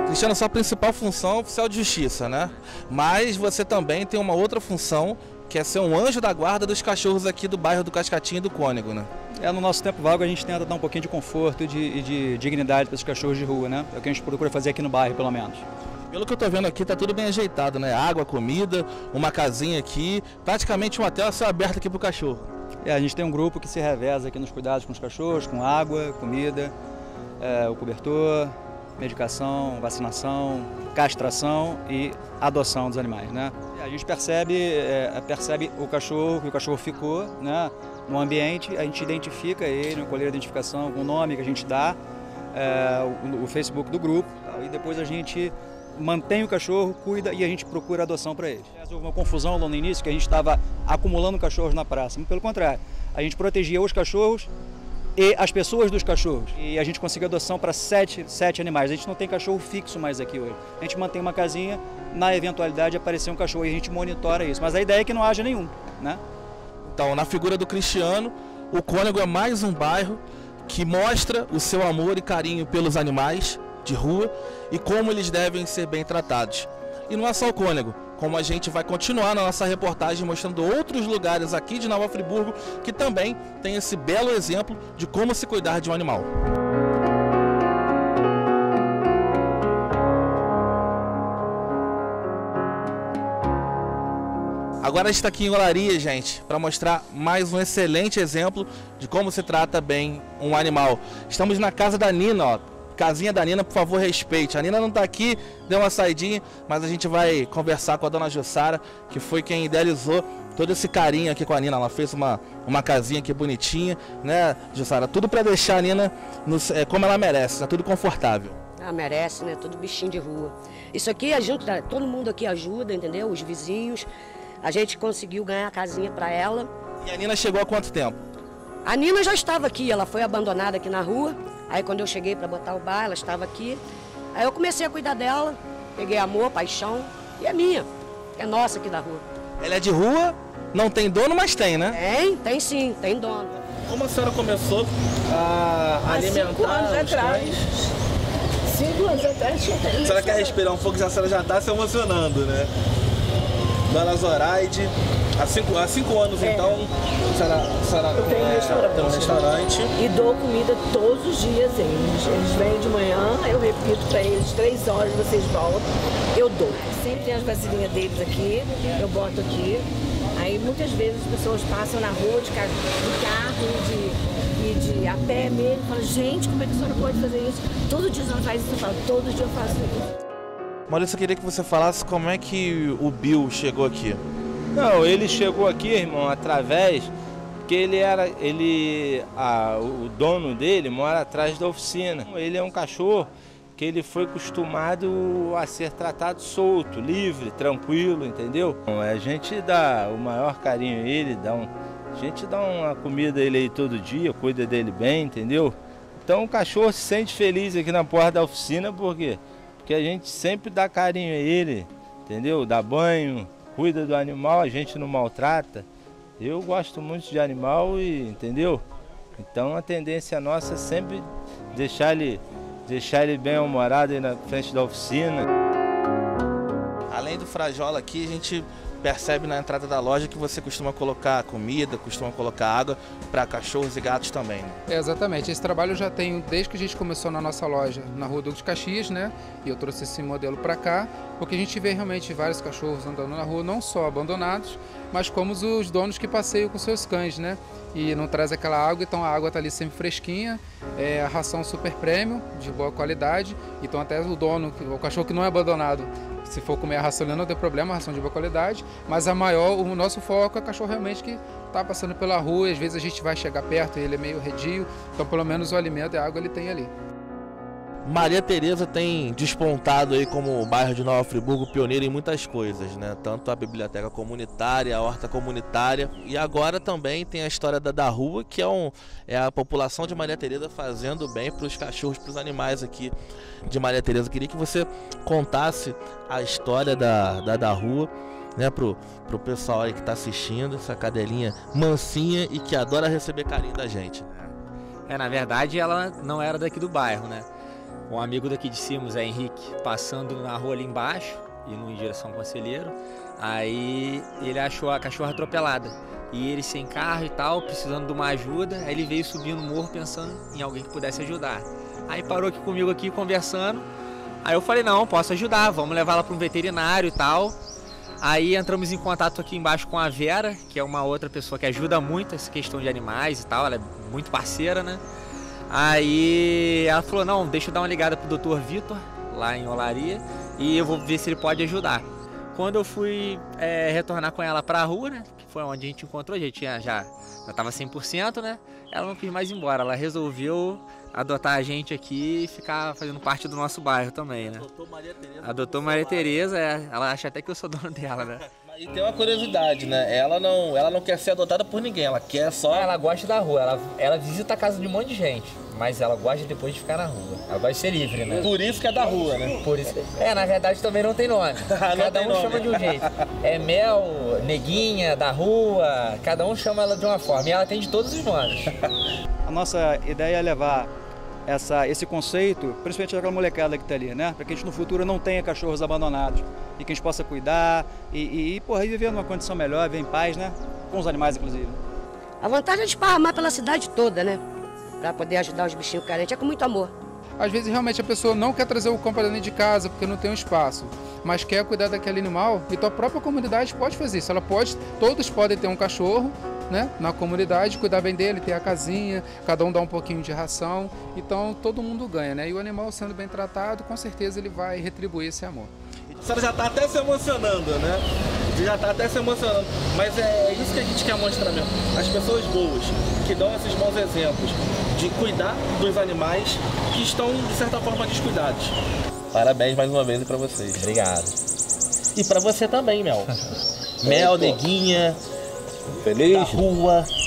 Cristiano, sua principal função é oficial de justiça, né? Mas você também tem uma outra função, que é ser um anjo da guarda dos cachorros aqui do bairro do Cascatinho e do Cônego, né? No nosso tempo vago a gente tenta dar um pouquinho de conforto e de dignidade para esses cachorros de rua, né? É o que a gente procura fazer aqui no bairro, pelo menos. Pelo que eu tô vendo aqui, tá tudo bem ajeitado, né? Água, comida, uma casinha aqui, praticamente um hotel a céu aberto aqui pro cachorro. A gente tem um grupo que se reveza aqui nos cuidados com os cachorros, com água, comida, o cobertor, medicação, vacinação, castração e adoção dos animais, né? A gente percebe o cachorro, que o cachorro ficou, né, no ambiente, a gente identifica ele, uma coleira de identificação com o nome que a gente dá, o Facebook do grupo, e depois a gente mantém o cachorro, cuida e a gente procura adoção para ele. Houve uma confusão lá no início que a gente estava acumulando cachorros na praça, pelo contrário, a gente protegia os cachorros e as pessoas dos cachorros. E a gente conseguiu adoção para sete animais. A gente não tem cachorro fixo mais aqui hoje. A gente mantém uma casinha, na eventualidade de aparecer um cachorro, e a gente monitora isso. Mas a ideia é que não haja nenhum, né? Então, na figura do Cristiano, o Cônego é mais um bairro que mostra o seu amor e carinho pelos animais de rua e como eles devem ser bem tratados. E não é só o Cônego, como a gente vai continuar na nossa reportagem mostrando outros lugares aqui de Nova Friburgo que também tem esse belo exemplo de como se cuidar de um animal. Agora a gente está aqui em Olaria, gente, para mostrar mais um excelente exemplo de como se trata bem um animal. Estamos na casa da Nina, ó. Casinha da Nina, por favor, respeite. A Nina não está aqui, deu uma saidinha, mas a gente vai conversar com a dona Jussara, que foi quem idealizou todo esse carinho aqui com a Nina. Ela fez uma casinha aqui bonitinha, né, Jussara? Tudo para deixar a Nina como ela merece, né? Tudo confortável. Ah, merece, né? Tudo bichinho de rua. Isso aqui ajuda, todo mundo aqui ajuda, entendeu? Os vizinhos. A gente conseguiu ganhar a casinha para ela. E a Nina chegou há quanto tempo? A Nina já estava aqui, ela foi abandonada aqui na rua. Aí quando eu cheguei para botar o bar, ela estava aqui. Aí eu comecei a cuidar dela, peguei amor, paixão, e é minha, é nossa aqui da rua. Ela é de rua, não tem dono, mas tem, né? Tem sim, tem dono. Como a senhora começou a alimentar 5 anos atrás. 5 anos atrás tinha. A senhora quer respirar um pouco, a senhora já está se emocionando, né? Dona Zoraide, há 5 anos então, a senhora eu tenho tem um restaurante. E dou comida todos os dias a eles. Eles vêm de manhã, eu repito para eles, 3 horas vocês voltam, eu dou. Sempre tem as vasilhinhas deles aqui, eu boto aqui. Aí muitas vezes as pessoas passam na rua de carro e de a pé mesmo, falam, gente, como é que a senhora pode fazer isso? Todo dia a senhora faz isso, eu falo, todo dia eu faço isso. Maurício, eu queria que você falasse como é que o Bill chegou aqui. Não, ele chegou aqui, irmão, através que o dono dele mora atrás da oficina. Ele é um cachorro que ele foi acostumado a ser tratado solto, livre, tranquilo, entendeu? A gente dá o maior carinho a ele, a gente dá uma comida a ele aí todo dia, cuida dele bem, entendeu? Então o cachorro se sente feliz aqui na porta da oficina, por quê? Porque a gente sempre dá carinho a ele, entendeu? Dá banho, cuida do animal, a gente não maltrata. Eu gosto muito de animal, entendeu? Então a tendência nossa é sempre deixar ele bem-humorado aí na frente da oficina. Além do Frajola aqui, a gente percebe na entrada da loja que você costuma colocar comida, costuma colocar água para cachorros e gatos também, né? Exatamente, esse trabalho eu já tenho desde que a gente começou na nossa loja na Rua Duque de Caxias, né? E eu trouxe esse modelo para cá, porque a gente vê realmente vários cachorros andando na rua, não só abandonados, mas como os donos que passeiam com seus cães, né? E não traz aquela água, então a água está ali sempre fresquinha, a ração super premium, de boa qualidade, então até o dono, o cachorro que não é abandonado, se for comer a ração não tem problema, a ração de boa qualidade, mas o nosso foco é o cachorro realmente que está passando pela rua, e às vezes a gente vai chegar perto e ele é meio redio, então pelo menos o alimento e a água ele tem ali. Maria Tereza tem despontado aí como o bairro de Nova Friburgo pioneiro em muitas coisas, né? Tanto a biblioteca comunitária, a horta comunitária, e agora também tem a história da rua, que é a população de Maria Tereza fazendo bem para os cachorros, para os animais aqui de Maria Tereza. Queria que você contasse a história da rua, né, pro pessoal aí que está assistindo, essa cadelinha mansinha e que adora receber carinho da gente. Na verdade ela não era daqui do bairro, né? Um amigo daqui de cima, Zé Henrique, passando na rua ali embaixo, indo em direção ao Conselheiro, aí ele achou a cachorra atropelada. E ele sem carro e tal, precisando de uma ajuda, aí ele veio subindo no morro pensando em alguém que pudesse ajudar. Aí parou aqui comigo aqui conversando, aí eu falei, não, posso ajudar, vamos levar ela para um veterinário e tal. Aí entramos em contato aqui embaixo com a Vera, que é uma outra pessoa que ajuda muito essa questão de animais e tal, ela é muito parceira, né? Aí ela falou, não, deixa eu dar uma ligada pro Dr. Vitor, lá em Olaria, e eu vou ver se ele pode ajudar. Quando eu fui retornar com ela pra rua, né, que foi onde a gente encontrou, a gente já tava 100%, né, ela não quis mais ir embora, ela resolveu adotar a gente aqui e ficar fazendo parte do nosso bairro também, né. Adotou Maria Tereza, ela acha até que eu sou dono dela, né. E tem uma curiosidade, né? Ela não quer ser adotada por ninguém, ela quer só... Ela gosta da rua, ela visita a casa de um monte de gente, mas ela gosta depois de ficar na rua. Ela gosta de ser livre, né? Por isso que é da rua, né? Por isso. Na verdade também não tem nome. Cada um chama de um jeito. É Mel, Neguinha, da rua, cada um chama ela de uma forma. E ela tem de todos os nomes. A nossa ideia é levar esse conceito, principalmente daquela molecada que está ali, né? Para que a gente no futuro não tenha cachorros abandonados e que a gente possa cuidar e viver numa condição melhor, viver em paz, né? Com os animais, inclusive. A vantagem é desparramar pela cidade toda, né? Para poder ajudar os bichinhos carentes, é com muito amor. Às vezes realmente a pessoa não quer trazer o cão para dentro de casa porque não tem um espaço, mas quer cuidar daquele animal e tua própria comunidade pode fazer isso. Todos podem ter um cachorro, né, na comunidade, cuidar bem dele, ter a casinha, cada um dá um pouquinho de ração, então todo mundo ganha, né? E o animal sendo bem tratado, com certeza ele vai retribuir esse amor. A senhora já está até se emocionando, né? Já está até se emocionando, mas é isso que a gente quer mostrar mesmo. As pessoas boas, que dão esses bons exemplos de cuidar dos animais que estão, de certa forma, descuidados. Parabéns mais uma vez para vocês. Obrigado. E para você também, Mel. Mel, Neguinha, Feliz? da rua.